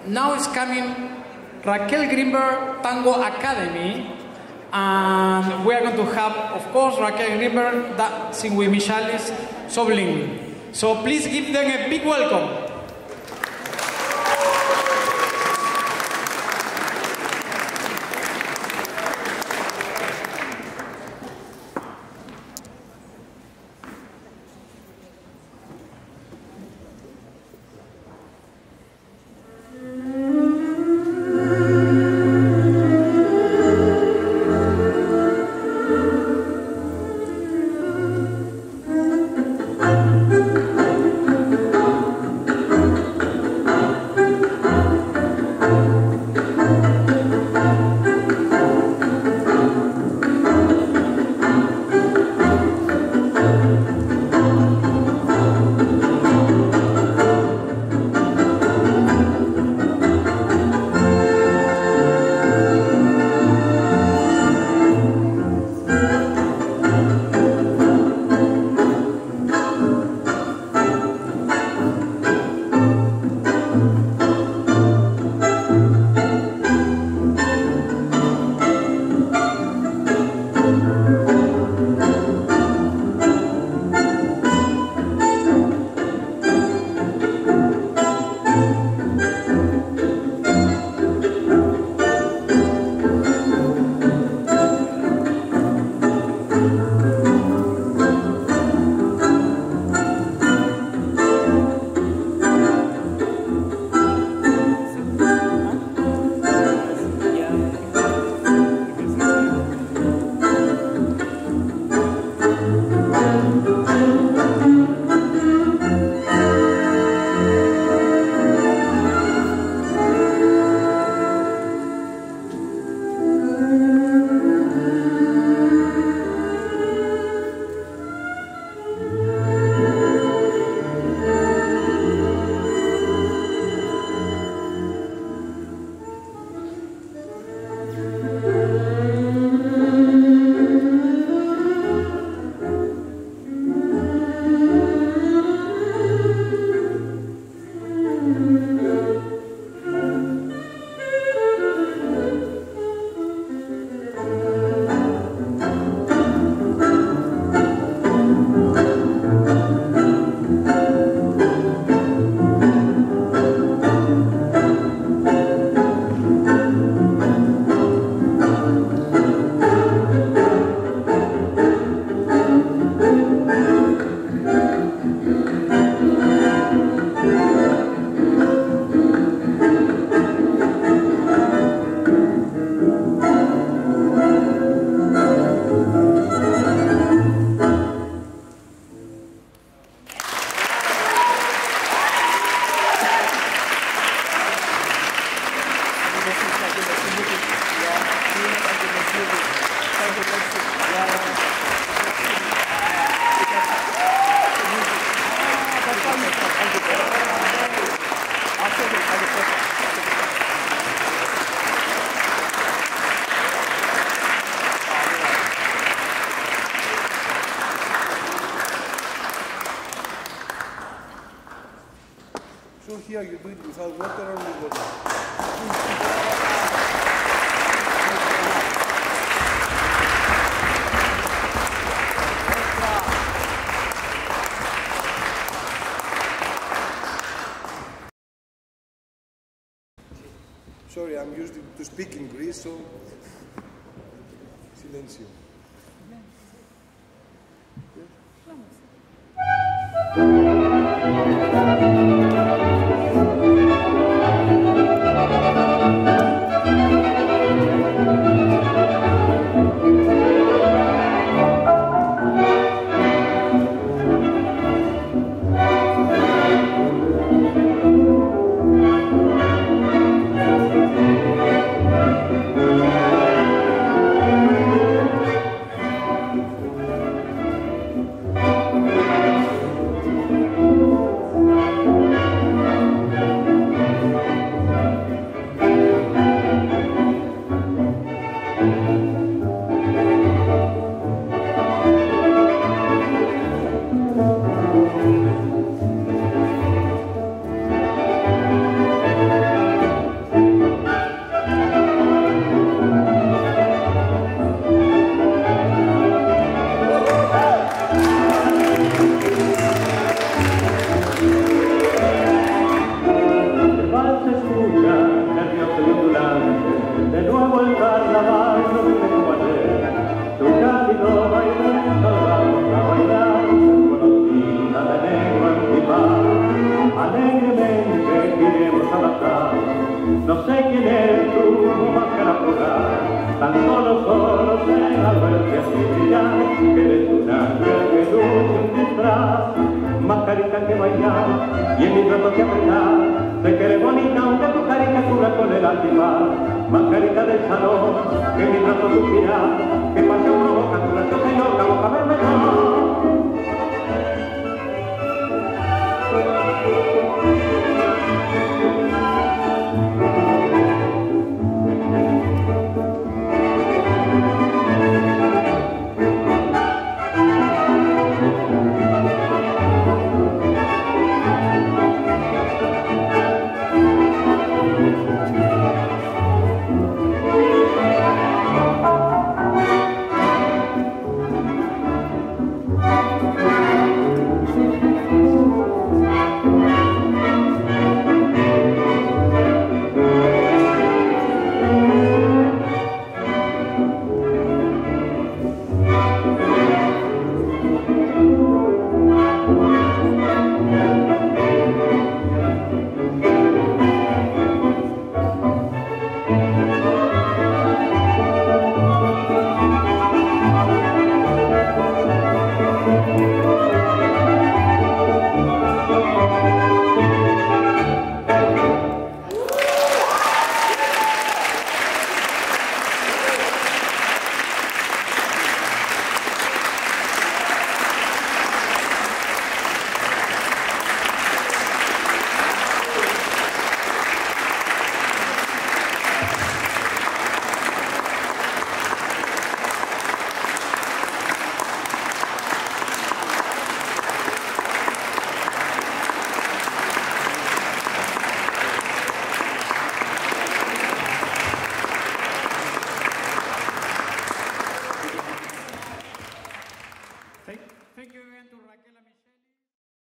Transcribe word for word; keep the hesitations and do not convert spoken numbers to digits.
now is coming Raquel Greenberg Tango Academy, and we are going to have, of course, Raquel Greenberg dancing with Michalis Souvleris. So please give them a big welcome. Here you do it without water or with water? Sorry, I'm used to speak in Greece, so silencio. Thank you. matar. No sé quién eres tú, máscara polar, tan solo, solo sé al verte así brillar, que eres un ángel que luce un disfraz, mascarita que bailar y en mis brazos que apretar, sé que eres bonita aunque tu caricatura con el antifaz, mascarita del salón, que en mis brazos suspirar, que pasión